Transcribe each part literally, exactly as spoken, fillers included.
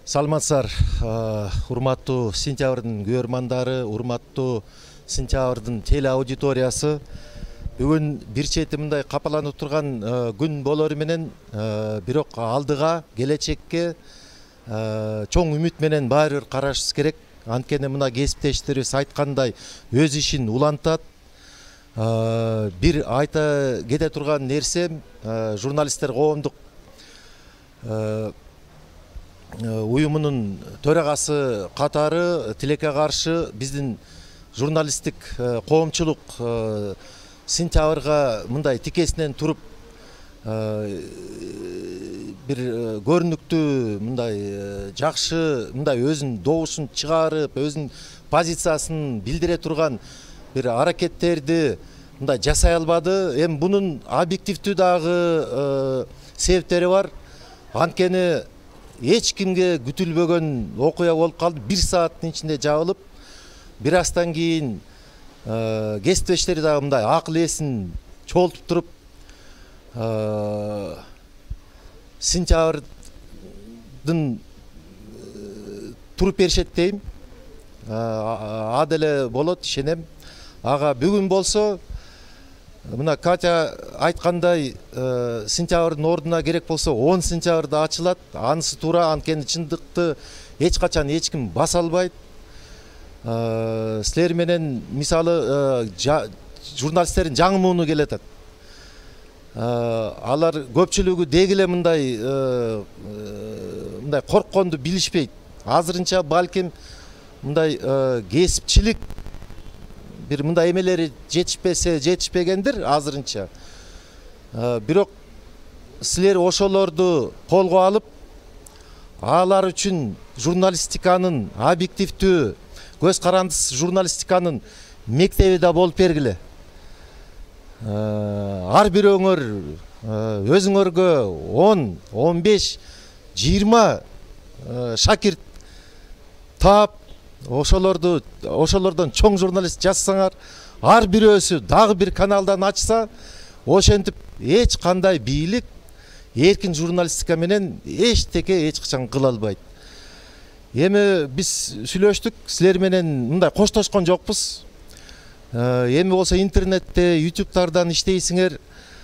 Саламатсыздар, урматтуу сентябрдын көрөрмандары, урматтуу сентябрдын теле аудиториясы. Бүгүн бир чети мындай капаланып турган күн болору менен, бирок алдыга, келечекке чоң үмүт менен баары бир карашыбыз керек. Анткени мына кесиптештерибиз айткандай өз ишин улантат. Бир айта кете турган нерсем, журналисттер коомдук уюмунун төрагасы катары тилекке каршы биздин журналисттик коомчулук сентябрга мындай тикесинен туруп бир көрүнүктүү мындай жакшы мындай өзүнүн добушун чыгарып, өзүнүн позициясын билдире турган бир аракеттерди мындай жасай албады. Эми бунун объективдүү дагы себептери бар. Анткени эч кимге күтүлбөгөн окуя болуп калды. Бир сааттын ичинде жабылып, бир астан кийин кесиптештери дагы мындай акыл эсин чогултуп туруп, сентябрдын туруп беришет дейм. А деле болот, ишенем. Ага бүгүн болсо, мына Катя айткандай, сентябрдын ордуна керек болсо он сентябрда ачылат. Анысы туура, анткени чындыкты эч качан эч ким баса албайт. Силер менен мисалы журналисттердин жаңы мууну келатат. Алар көпчүлүгү деги эле мындай мындай коркконду билишпейт. Азырынча балким мындай кесипчилик бир мындай эмелери жетишпесе, жетишпегендир азырынча. Бирок силер ошолорду колго алып, алар үчүн журналистиканын объективдүү, көз карандысыз журналистиканын мектеби да болуп бергиле. Ар бирөөңөр өзүңөргө он, он беш, жыйырма шакирт таап, ошолорду ошолордон чоң журналист жазсаңар, ар бирөөсү дагы бир каналдан ачса, ошентип эч кандай бийлик эркин журналистика менен эчтеке эч качан кыла албайт. Эми биз сүйлөштүк, силер менен мындай коштошкон жокпуз. Эми болсо интернетте, ютубтардан иштейсиңер,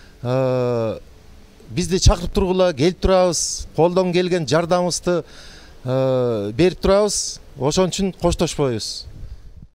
бизди чакырып тургула, келип турабыз, колдон келген жардамыбызды берип турабыз. Ошон үчүн коштошпойбуз.